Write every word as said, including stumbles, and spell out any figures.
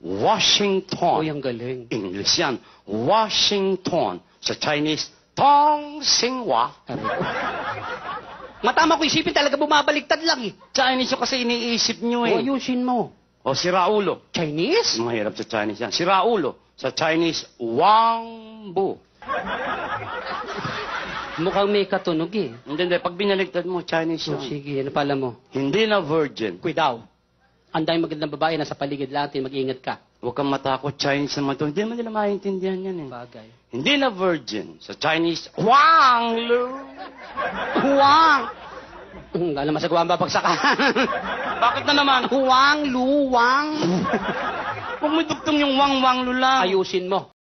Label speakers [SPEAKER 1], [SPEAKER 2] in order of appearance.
[SPEAKER 1] Washington.
[SPEAKER 2] Uy, ang galing.
[SPEAKER 1] English yan. Washington. Sa Chinese, Tong Xinhua.
[SPEAKER 2] Matama ko isipin talaga bumabaliktad lang eh.
[SPEAKER 1] Chinese yung kasi iniisip nyo
[SPEAKER 2] O,
[SPEAKER 1] eh.
[SPEAKER 2] ayusin mo.
[SPEAKER 1] O si Raulo.
[SPEAKER 2] Chinese?
[SPEAKER 1] Mahirap sa Chinese yan. Si Raulo. Sa Chinese, Wang Bu.
[SPEAKER 2] Mukhang may katunog eh.
[SPEAKER 1] Hindi, hindi. Pag binaligtad mo, Chinese
[SPEAKER 2] So,
[SPEAKER 1] yun.
[SPEAKER 2] sige, ano pala mo?
[SPEAKER 1] Hindi na virgin.
[SPEAKER 2] Kuidaw. Ang daming magandang babae nasa paligid natin, mag-ingat ka.
[SPEAKER 1] Huwag kang matakot, Chinese naman to. Hindi naman nila maintindihan yan eh.
[SPEAKER 2] Bagay.
[SPEAKER 1] Hindi na virgin. Sa Chinese, Wang Lu.
[SPEAKER 2] Huwang! Hmm, alam, masagawa ang babagsakan.
[SPEAKER 1] Bakit na naman?
[SPEAKER 2] Huwang, luwang.
[SPEAKER 1] Huwag mo dugtong yung Wang Wang Lu lang.
[SPEAKER 2] Ayusin mo.